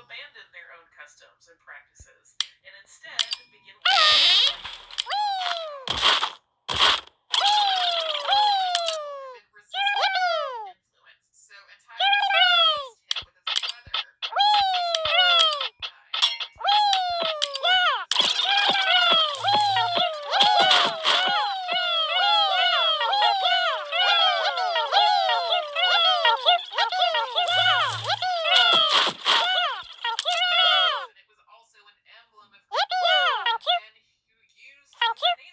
abandon their own customs and practices and instead begin living so Antiochus faced him with his brother. And it was also an emblem of men who used